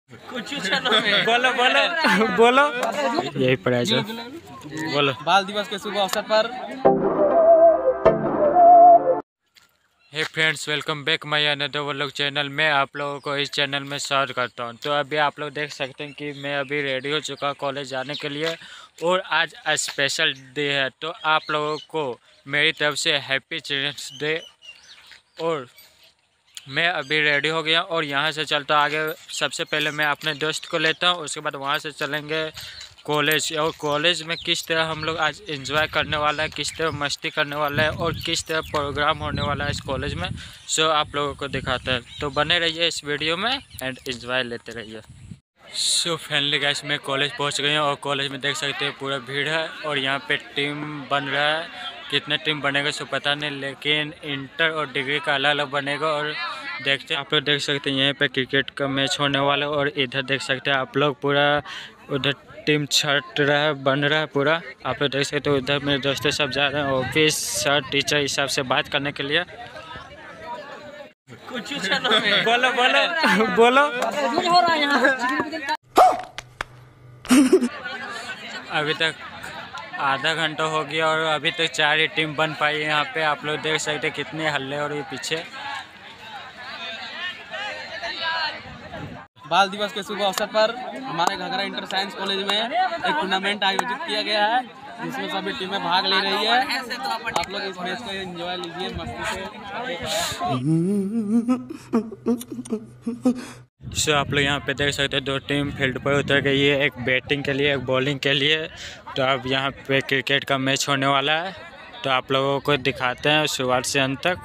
कुछ बोलो बोलो बोलो यही प्राइज है। बोलो। बाल दिवस के शुभ अवसर पर hey friends, welcome back my another vlog channel में। आप लोगों को इस चैनल में स्वागत करता हूं। तो अभी आप लोग देख सकते हैं कि मैं अभी रेडी हो चुका कॉलेज जाने के लिए और आज स्पेशल डे है। तो आप लोगों को मेरी तरफ से हैप्पी चिल्ड्रंस डे। और मैं अभी रेडी हो गया और यहाँ से चलता आगे। सबसे पहले मैं अपने दोस्त को लेता हूँ, उसके बाद वहाँ से चलेंगे कॉलेज। और कॉलेज में किस तरह हम लोग आज एंजॉय करने वाला है, किस तरह मस्ती करने वाला है और किस तरह प्रोग्राम होने वाला है इस कॉलेज में, सो आप लोगों को दिखाते हैं। तो बने रहिए इस वीडियो में एंड एंजॉय लेते रहिए। सो फाइनली गाइस, मैं कॉलेज पहुंच गई हूँ और कॉलेज में देख सकते हैं पूरा भीड़ है और यहाँ पे टीम बन रहा है। कितने टीम बनेगा सो पता नहीं, लेकिन इंटर और डिग्री का अलग अलग बनेगा। और देखते हैं, आप लोग देख सकते हैं यहाँ पे क्रिकेट का मैच होने वाला है। और इधर देख सकते हैं आप लोग पूरा उधर टीम छट रहा है, बन रहा है पूरा। आप लोग देख सकते हो उधर मेरे दोस्त सब जा रहे हैं ऑफिस सर टीचर इस सब से बात करने के लिए। कुछ बोलो बोलो बोलो। अभी तक आधा घंटा हो गया और अभी तक 4 ही टीम बन पाई है यहाँ पे। आप लोग देख सकते हैं कितने हल्ले और ये पीछे। बाल दिवस के शुभ अवसर पर हमारे घघरा इंटर साइंस कॉलेज में एक टूर्नामेंट आयोजित किया गया है, जिसमें सभी टीमें भाग ले रही है। आप लोग इस मैच को एंजॉय लीजिए मस्ती से। सो आप लोग यहाँ पे देख सकते हैं 2 टीम फील्ड पर उतर गई है, एक बैटिंग के लिए एक बॉलिंग के लिए। तो अब यहाँ पे क्रिकेट का मैच होने वाला है, तो आप लोगों को दिखाते हैं शुरुआत से अंत तक।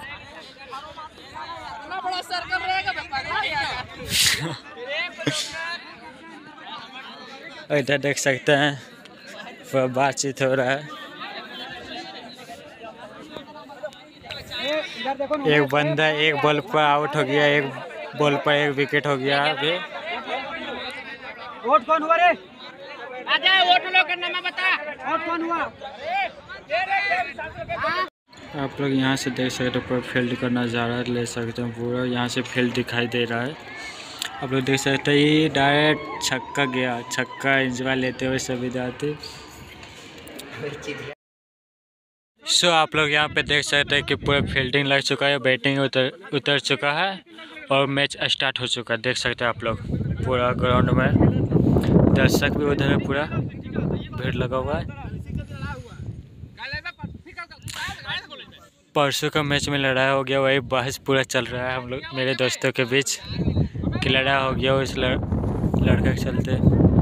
इधर देख सकते हैं पूरा बातचीत हो रहा है। एक बंदा एक बॉल पर आउट हो गया, एक बॉल पर एक विकेट हो गया। अभी वोट कौन हुआ रे? आजा वोट लो करना मैं बता। वोट कौन हुआ? आप लोग यहाँ से देख सकते हो पूरा फील्ड का नज़ारा ले सकते हैं। पूरा यहाँ से फील्ड दिखाई दे रहा है। आप लोग देख सकते हैं ये डायरेक्ट छक्का गया, छक्का एंजॉय लेते हुए सभी जाते। सो आप लोग यहाँ पे देख सकते हैं कि पूरा फील्डिंग लग चुका है, बैटिंग उतर चुका है और मैच स्टार्ट हो चुका है। देख सकते हैं आप लोग पूरा ग्राउंड में दर्शक भी उधर है, पूरा भीड़ लगा हुआ है। परसों का मैच में लड़ाई हो गया, वही बहस पूरा चल रहा है हम लोग मेरे दोस्तों के बीच कि लड़ाई हो गया उस लड़के के चलते।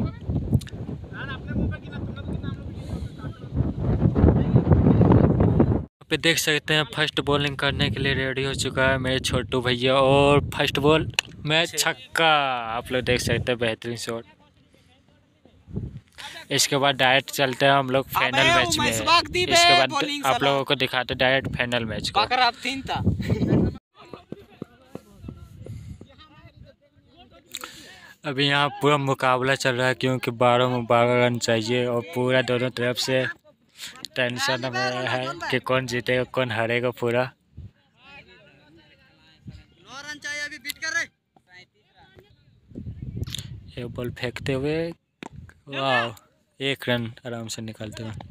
पे देख सकते हैं फर्स्ट बॉलिंग करने के लिए रेडी हो चुका है मेरे छोटू भैया और फर्स्ट बॉल में छक्का। आप लोग देख सकते हैं बेहतरीन शॉट। इसके बाद डायरेक्ट चलते हैं हम लोग फाइनल मैच में। इसके बाद आप लोगों को दिखाते हैं डायरेक्ट फाइनल मैच को। अभी यहाँ पूरा मुकाबला चल रहा है क्योंकि 12 में 12 रन चाहिए और पूरा दोनों तरफ से टेंशन में है कि कौन जीतेगा कौन हारेगा। पूरा एक बॉल फेंकते हुए वाह 1 रन आराम से निकालते हुए।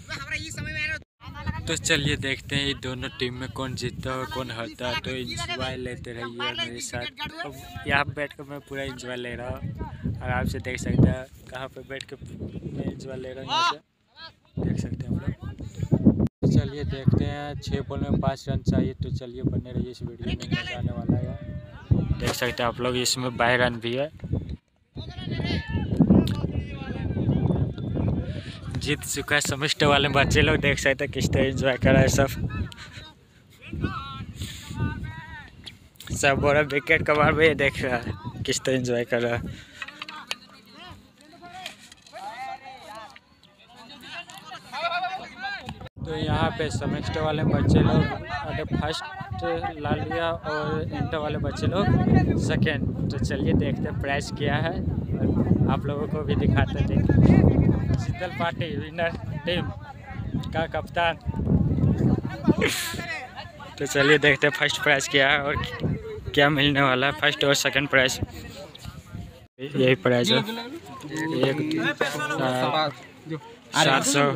तो चलिए देखते हैं ये दोनों टीम में कौन जीतता है और कौन हारता है। तो एंजॉय लेते रहिए मेरे साथ। अब यहाँ बैठ कर मैं पूरा एंजॉय ले रहा हूँ, आराम से देख सकते हैं कहाँ पे बैठ कर मैं एंजॉय ले रहा हूँ। यहाँ से देख सकते हैं हम लोग। तो चलिए देखते हैं 6 बॉल में 5 रन चाहिए। तो चलिए बने रहिए इस वीडियो में, मजा आने वाला है। देख सकते हैं आप लोग इसमें 22 रन भी है। जीत चुका है सेमेस्टर वाले बच्चे लोग, देख सकते हैं किस तरह एंजॉय कर रहा है सब बोरा विकेट कवर में देख रहा है किस तरह एंजॉय कर रहा है। तो यहाँ पे सेमेस्टर वाले बच्चे लोग फर्स्ट ला लिया और इंटर वाले बच्चे लोग सेकेंड। तो चलिए देखते हैं प्राइस क्या है और आप लोगों को भी दिखाते हैं। शीतल पार्टी विनर टीम का कप्तान। तो चलिए देखते हैं फर्स्ट प्राइज क्या है और क्या मिलने वाला है, फर्स्ट और सेकंड प्राइज। यही प्राइस है। एक 700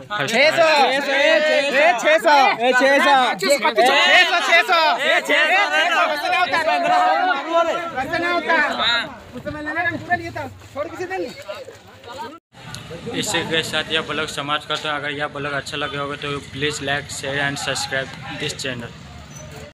इसी के साथ यह ब्लॉग समाप्त करता हूँ। अगर यह ब्लॉग अच्छा लगे होगा तो please like share and subscribe this channel.